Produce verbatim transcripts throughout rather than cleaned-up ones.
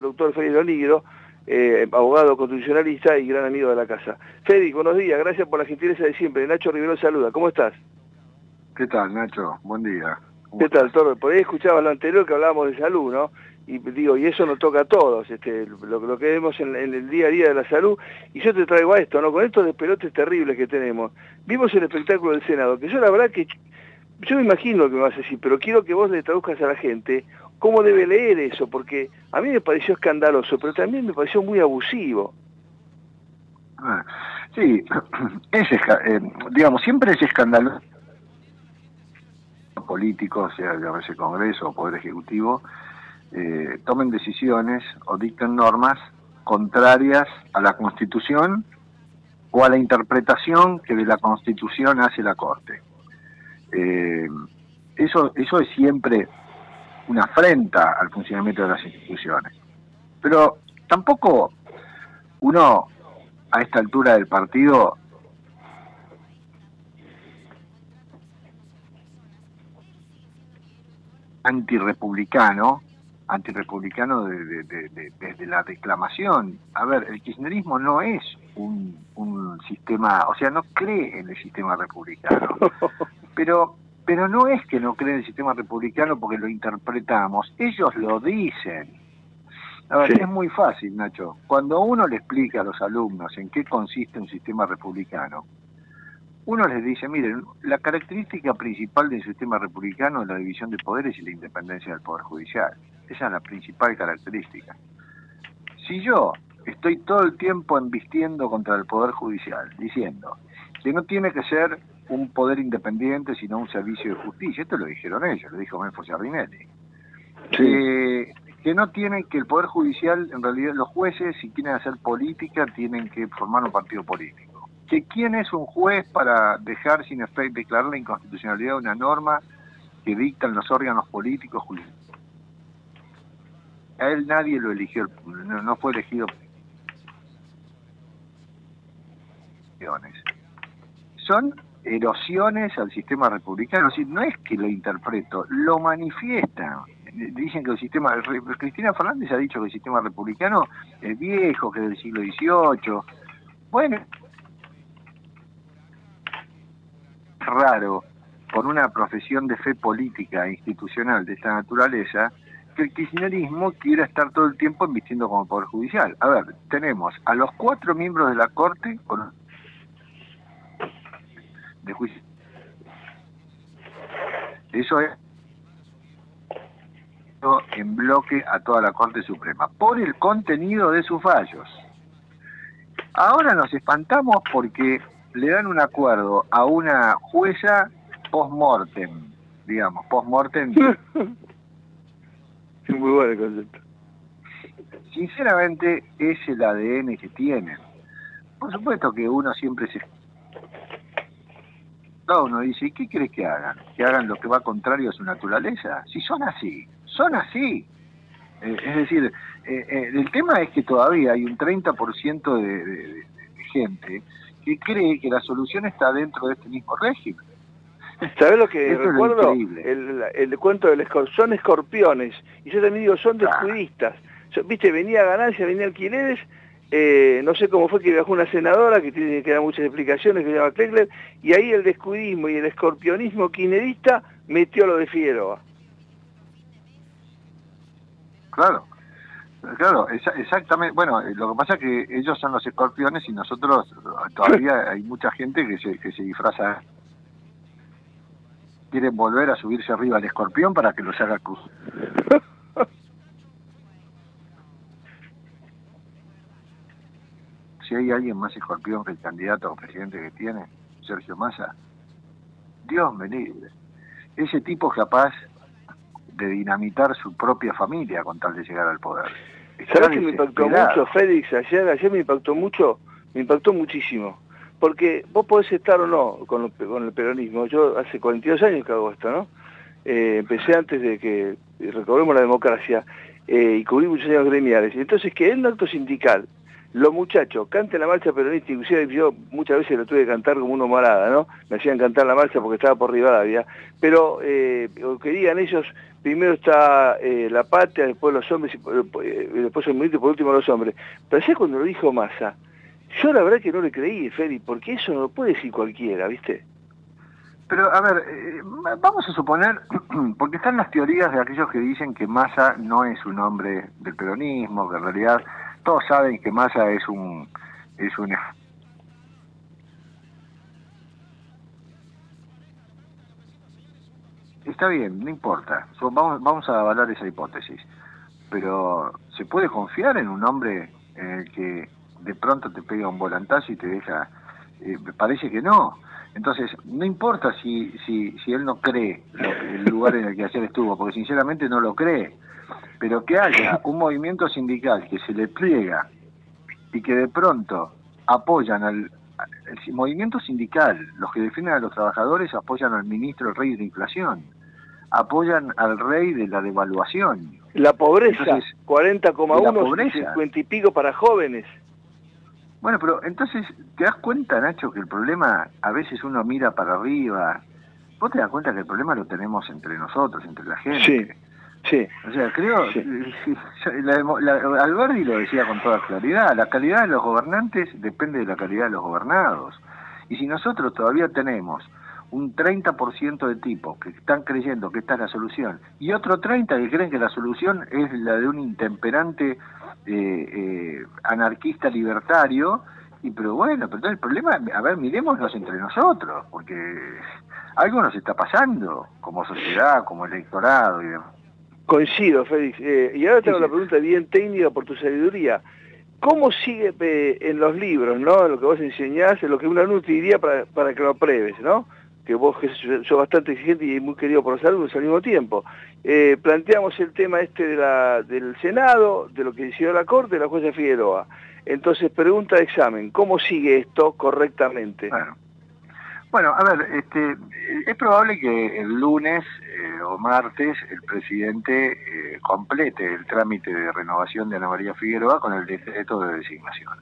doctor Félix Lonigro, eh, abogado constitucionalista y gran amigo de la casa. Félix, buenos días, gracias por la gentileza de siempre. Nacho Rivero saluda, ¿cómo estás? ¿Qué tal, Nacho? Buen día. ¿Qué tal, Toro? Por ahí escuchaba lo anterior que hablábamos de salud, ¿no? Y digo, y eso nos toca a todos, este, lo, lo que vemos en, en el día a día de la salud, y yo te traigo a esto, ¿no? Con estos despelotes terribles que tenemos. Vimos el espectáculo del Senado, que yo la verdad que, yo me imagino que me vas a decir, pero quiero que vos le traduzcas a la gente cómo debe leer eso, porque a mí me pareció escandaloso, pero también me pareció muy abusivo. Ah, sí, es, eh, digamos, siempre es escandaloso. Políticos, sea llámese Congreso o Poder Ejecutivo, eh, tomen decisiones o dicten normas contrarias a la Constitución o a la interpretación que de la Constitución hace la Corte. Eh, eso, eso es siempre una afrenta al funcionamiento de las instituciones. Pero tampoco uno, a esta altura del partido, antirrepublicano, antirrepublicano de, de, de, de, desde la declamación. A ver, el kirchnerismo no es un, un sistema, o sea, no cree en el sistema republicano, pero pero no es que no cree en el sistema republicano porque lo interpretamos, ellos lo dicen. A ver, sí. Es muy fácil, Nacho. Cuando uno le explica a los alumnos en qué consiste un sistema republicano, uno les dice, miren, la característica principal del sistema republicano es la división de poderes y la independencia del Poder Judicial. Esa es la principal característica. Si yo estoy todo el tiempo embistiendo contra el Poder Judicial, diciendo que no tiene que ser un poder independiente, sino un servicio de justicia, esto lo dijeron ellos, lo dijo Menfo Giardinelli, sí. eh, que no tienen, que el Poder Judicial, en realidad los jueces, si quieren hacer política, tienen que formar un partido político. Que quién es un juez para dejar sin efecto, declarar la inconstitucionalidad de una norma que dictan los órganos políticos. A él nadie lo eligió, no, no fue elegido. Son erosiones al sistema republicano, es decir, no es que lo interpreto, lo manifiestan. Dicen que el sistema, Cristina Fernández ha dicho que el sistema republicano es viejo, que es del siglo dieciocho. Bueno, raro, por una profesión de fe política e institucional de esta naturaleza, que el kirchnerismo quiera estar todo el tiempo embistiendo como Poder Judicial. A ver, tenemos a los cuatro miembros de la Corte con de juicio. Eso es en bloque a toda la Corte Suprema, por el contenido de sus fallos. Ahora nos espantamos porque le dan un acuerdo a una jueza post-mortem, digamos, post-mortem. Es muy bueno el concepto. Sinceramente, es el A D N que tienen. Por supuesto que uno siempre se... Uno dice, ¿qué crees que hagan? ¿Que hagan lo que va contrario a su naturaleza? Si son así, son así. Eh, es decir, eh, eh, el tema es que todavía hay un treinta por ciento de, de, de, de gente que cree que la solución está dentro de este mismo régimen. ¿Sabés lo que Esto recuerdo? Es lo el, el cuento del escorpión, son escorpiones, y yo también digo, son descuidistas. Ah. Viste, venía ganancia, venía alquileres, eh, no sé cómo fue que viajó una senadora, que tiene que dar muchas explicaciones, que se llama Klegler, y ahí el descuidismo y el escorpionismo kirchnerista metió lo de Figueroa. Claro. Claro, exactamente. Bueno, lo que pasa es que ellos son los escorpiones y nosotros, todavía hay mucha gente que se, que se disfraza. Quieren volver a subirse arriba al escorpión para que los haga cruz. Si hay alguien más escorpión que el candidato a presidente que tiene, Sergio Massa, Dios me libre. Ese tipo es capaz de dinamitar su propia familia con tal de llegar al poder. ¿Sabés que me impactó mucho, Félix? Ayer, ayer me impactó mucho, me impactó muchísimo. Porque vos podés estar o no con, con el peronismo. Yo hace cuarenta y dos años que hago esto, ¿no? Eh, empecé antes de que recobremos la democracia eh, y cubrí muchos años gremiales. Entonces, que en un acto sindical los muchachos canten la marcha peronista, inclusive yo muchas veces lo tuve que cantar como una morada, ¿no? Me hacían cantar la marcha porque estaba por Rivadavia, pero eh, que digan ellos, primero está eh, la patria, después los hombres, y eh, después el ministro y por último los hombres. Pero ayer cuando lo dijo Massa, yo la verdad que no le creí, Feli, porque eso no lo puede decir cualquiera, ¿viste? Pero, a ver, eh, vamos a suponer, porque están las teorías de aquellos que dicen que Massa no es un hombre del peronismo, que en realidad todos saben que Massa es un... es un Está bien, no importa, so, vamos, vamos a avalar esa hipótesis, pero ¿se puede confiar en un hombre en el que de pronto te pega un volantazo y te deja? Eh, me parece que no. Entonces, no importa si si si él no cree lo, el lugar en el que ayer estuvo, porque sinceramente no lo cree, pero que haya un movimiento sindical que se le pliega y que de pronto apoyan al el movimiento sindical, los que defienden a los trabajadores apoyan al ministro, el rey de la inflación, apoyan al rey de la devaluación. La pobreza, entonces, cuarenta coma uno, cincuenta y pico para jóvenes. Bueno, pero entonces, ¿te das cuenta, Nacho, que el problema, a veces uno mira para arriba? ¿Vos te das cuenta que el problema lo tenemos entre nosotros, entre la gente? Sí, sí. O sea, creo, sí. la, la, Alberti lo decía con toda claridad, la calidad de los gobernantes depende de la calidad de los gobernados. Y si nosotros todavía tenemos un treinta por ciento de tipos que están creyendo que esta es la solución, y otro treinta por ciento que creen que la solución es la de un intemperante eh, eh, anarquista libertario, y pero bueno, pero el problema, a ver, mirémonos entre nosotros, porque algo nos está pasando, como sociedad, como electorado y demás. Coincido, Félix. Eh, y ahora tengo sí, la sí. pregunta bien técnica por tu sabiduría. ¿Cómo sigue eh, en los libros, ¿no? Lo que vos enseñás, lo que una te diría para, para que lo apruebes, ¿no? Que vos que sos bastante exigente y muy querido por los alumnos al mismo tiempo. Eh, planteamos el tema este de la, del Senado, de lo que decidió la Corte, de la jueza Figueroa. Entonces, pregunta de examen, ¿cómo sigue esto correctamente? Bueno, bueno a ver, este, es probable que el lunes eh, o martes el presidente eh, complete el trámite de renovación de Ana María Figueroa con el decreto de designación.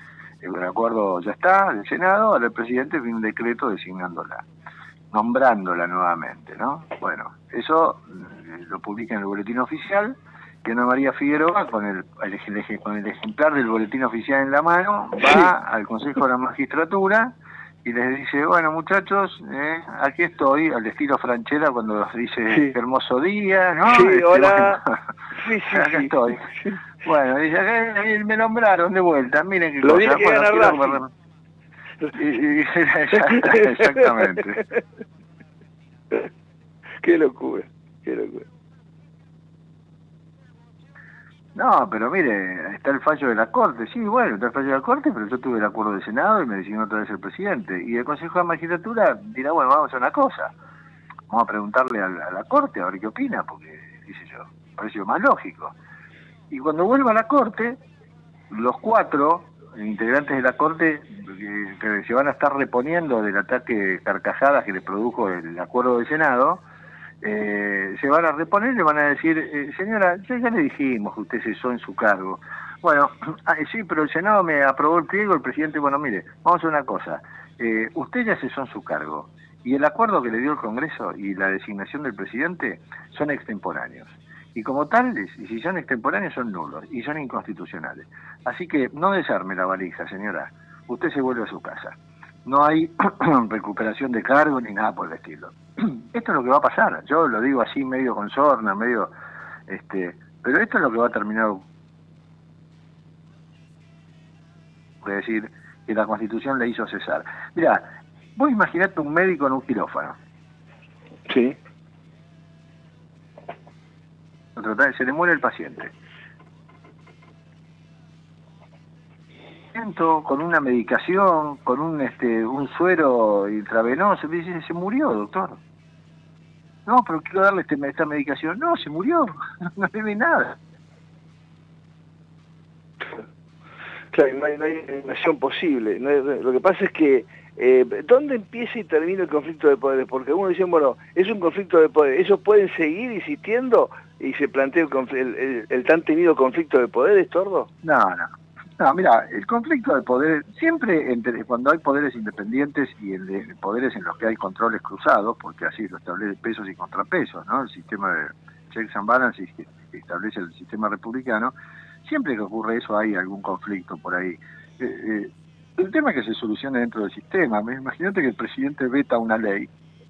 El acuerdo ya está del Senado, ahora el presidente viene un decreto designándola, nombrándola nuevamente, ¿no? Bueno, eso eh, lo publica en el boletín oficial, que Ana María Figueroa, con el, el, con el ejemplar del boletín oficial en la mano, va sí. al Consejo de la Magistratura y les dice, bueno muchachos, eh, aquí estoy, al estilo Franchella cuando dice, sí. hermoso día, ¿no? Sí, este, hola. Bueno, sí, sí, acá sí. estoy. Bueno, dice, acá me nombraron de vuelta, miren qué Lo cosa. que bueno, gana y, y, exactamente. Qué locura, qué locura. No, pero mire, está el fallo de la Corte. Sí, bueno, está el fallo de la Corte, pero yo tuve el acuerdo del Senado y me designó otra vez el presidente. Y el Consejo de Magistratura dirá, bueno, vamos a hacer una cosa. Vamos a preguntarle a la, a la Corte a ver qué opina, porque, qué sé yo, me pareció más lógico. Y cuando vuelva a la Corte, los cuatro integrantes de la Corte que, que se van a estar reponiendo del ataque de carcajadas que les produjo el acuerdo del Senado, Eh, se van a reponer y le van a decir, eh, señora, ya, ya le dijimos que usted cesó en su cargo. Bueno, ah, sí, pero el Senado me aprobó el pliego, el presidente, bueno, mire, vamos a hacer una cosa, eh, usted ya cesó en su cargo, y el acuerdo que le dio el Congreso y la designación del presidente son extemporáneos. Y como tales, y si son extemporáneos, son nulos, y son inconstitucionales. Así que no desarme la valija, señora, usted se vuelve a su casa. No hay recuperación de cargo ni nada por el estilo. Esto es lo que va a pasar, yo lo digo así medio con sorna, medio, este, pero esto es lo que va a terminar de decir que la Constitución le hizo cesar. Mirá, vos imaginate un médico en un quirófano. Sí. Se le muere el paciente. Con una medicación, con un este un suero intravenoso, me dice, se murió, doctor. No, pero quiero darle este, esta medicación. No, se murió, no le ve nada. Claro, no hay, no hay eliminación posible. No hay, lo que pasa es que, eh, ¿dónde empieza y termina el conflicto de poderes? Porque algunos dicen, bueno, es un conflicto de poderes, ¿ellos pueden seguir insistiendo y se plantea el, el, el, el tan temido conflicto de poderes, Tordo? No, no. No, mira, el conflicto de poder, siempre entre cuando hay poderes independientes y el de poderes en los que hay controles cruzados, porque así lo establece pesos y contrapesos, ¿no? El sistema de checks and balances que, que establece el sistema republicano, siempre que ocurre eso hay algún conflicto por ahí. Eh, eh, el tema es que se solucione dentro del sistema. Imagínate que el presidente veta una ley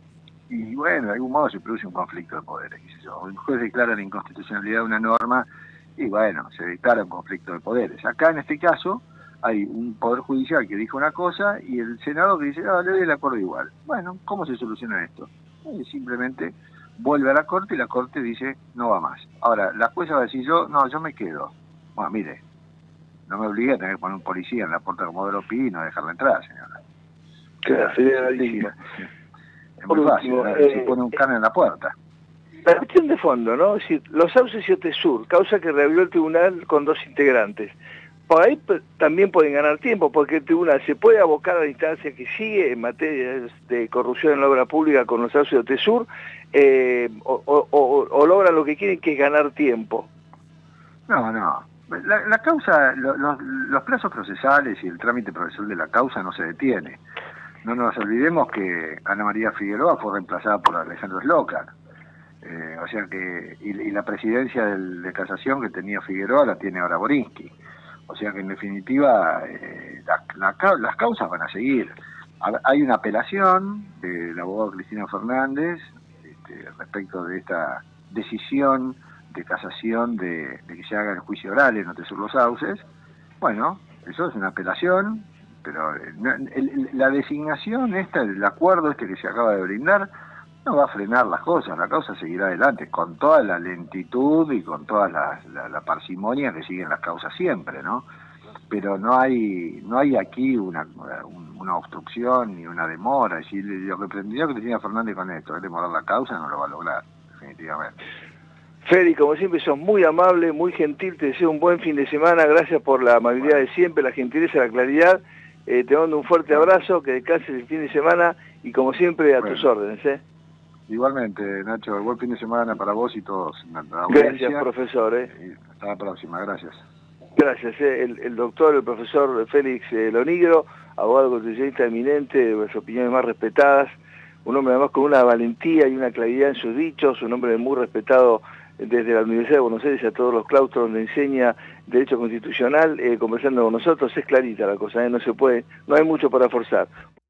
y bueno, de algún modo se produce un conflicto de poderes, qué sé yo. El juez declara la inconstitucionalidad de una norma y bueno, se declara un conflicto de poderes. Acá en este caso hay un poder judicial que dijo una cosa y el senador que dice, ah, le doy el acuerdo igual. Bueno, ¿cómo se soluciona esto? Y simplemente vuelve a la corte y la corte dice, no va más. Ahora, la jueza va a decir, yo, no, yo me quedo. Bueno, mire, no me obligue a tener que poner un policía en la puerta como de Lopi y no dejarla entrar, señora. Claro, sería rarísimo. Es muy fácil, ¿no? eh, Se pone un cano en la puerta. La cuestión de fondo, ¿no? Es decir, los sauces y Otesur, causa que reabrió el tribunal con dos integrantes. Por ahí también pueden ganar tiempo, porque el tribunal se puede abocar a la instancia que sigue en materia de corrupción en la obra pública con los sauces y Otesur, eh, o, o, o, o logran lo que quieren, que es ganar tiempo. No, no. La, la causa, lo, los, los plazos procesales y el trámite procesal de la causa no se detiene. No nos olvidemos que Ana María Figueroa fue reemplazada por Alejandro Slokar. Eh, o sea que, y, y la presidencia del, de casación que tenía Figueroa la tiene ahora Borinsky. O sea que en definitiva eh, la, la, las causas van a seguir. Hay una apelación del abogado Cristina Fernández este, respecto de esta decisión de casación de, de que se haga el juicio oral en Otesur Los Sauces. Bueno, eso es una apelación, pero el, el, la designación esta, el acuerdo este que se acaba de brindar, no va a frenar las cosas, la causa seguirá adelante, con toda la lentitud y con toda la, la, la parsimonia que siguen las causas siempre, ¿no? Pero no hay no hay aquí una, una obstrucción ni una demora. Es decir, lo que pretendió Cristina Fernández con esto, es demorar la causa, no lo va a lograr, definitivamente. Fede, como siempre, sos muy amable, muy gentil, te deseo un buen fin de semana, gracias por la amabilidad bueno. de siempre, la gentileza, la claridad. Eh, te mando un fuerte abrazo, que descanses el fin de semana y como siempre a bueno. tus órdenes, ¿eh? Igualmente, Nacho, buen fin de semana para vos y todos. Gracias, profesor. ¿eh? Hasta la próxima, gracias. Gracias. ¿eh? El, el doctor, el profesor Félix eh, Lonigro, abogado constitucionalista eminente, de las opiniones más respetadas, un hombre además con una valentía y una claridad en sus dichos, un hombre muy respetado desde la Universidad de Buenos Aires a todos los claustros donde enseña Derecho Constitucional, eh, conversando con nosotros. Es clarita la cosa, ¿eh? no se puede, no hay mucho para forzar.